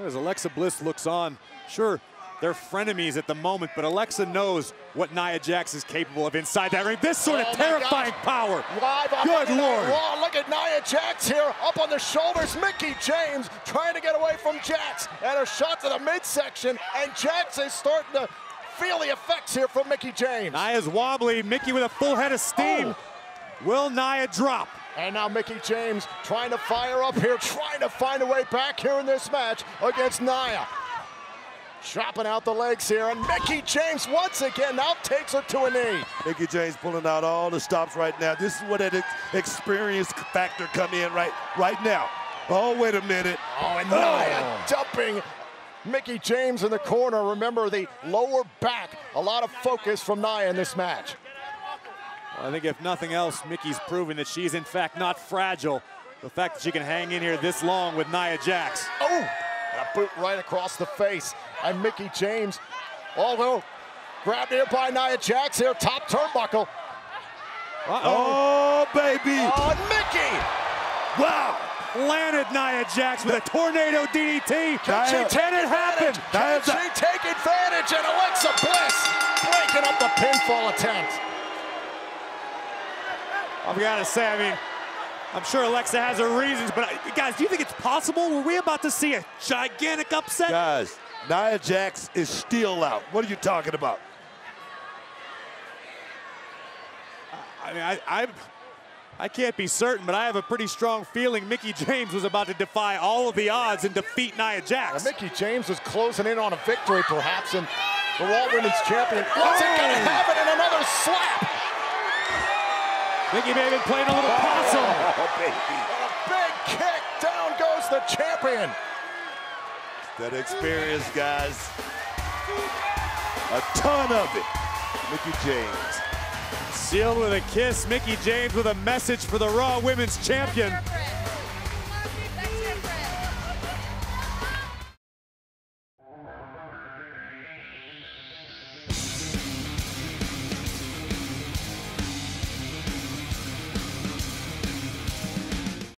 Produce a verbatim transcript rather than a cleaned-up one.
As Alexa Bliss looks on, sure, they're frenemies at the moment, but Alexa knows what Nia Jax is capable of inside that ring. This sort of oh terrifying power. Live up Good Lord. Raw. Look at Nia Jax here, up on the shoulders. Mickie James trying to get away from Jax. And a shot to the midsection, and Jax is starting to feel the effects here from Mickie James. Nia's wobbly. Mickie with a full head of steam. Oh. Will Nia drop? And now Mickie James trying to fire up here, trying to find a way back here in this match against Nia. Chopping out the legs here, and Mickie James once again now takes her to a knee. Mickie James pulling out all the stops right now. This is where that ex experience factor come in right, right now. Oh, wait a minute. Oh, and oh. Nia dumping Mickie James in the corner. Remember the lower back. A lot of focus from Nia in this match. Well, I think if nothing else, Mickie's proven that she's in fact not fragile. The fact that she can hang in here this long with Nia Jax. Oh, and a boot right across the face. And Mickie James, although grabbed here by Nia Jax here, top turnbuckle. Uh-oh. Oh, baby. Oh, Mickie. Wow. Landed Nia Jax with a tornado D D T. Can she take it happened? Can she take advantage? And Alexa Bliss breaking up the pinfall attempt. I've got to say, I mean, I'm sure Alexa has her reasons, but guys, do you think it's possible? Were we about to see a gigantic upset? Guys, Nia Jax is still out. What are you talking about? I mean, I, I, I can't be certain, but I have a pretty strong feeling Mickie James was about to defy all of the odds and defeat Nia Jax. Now, Mickie James was closing in on a victory, perhaps, and the Raw Women's Champion wasn't oh. going to have it, and another slap. Mickie may have been playing a little possum. Oh, baby. And a big kick. Down goes the champion. That experience, guys. A ton of it. Mickie James. Sealed with a kiss. Mickie James with a message for the Raw Women's Champion.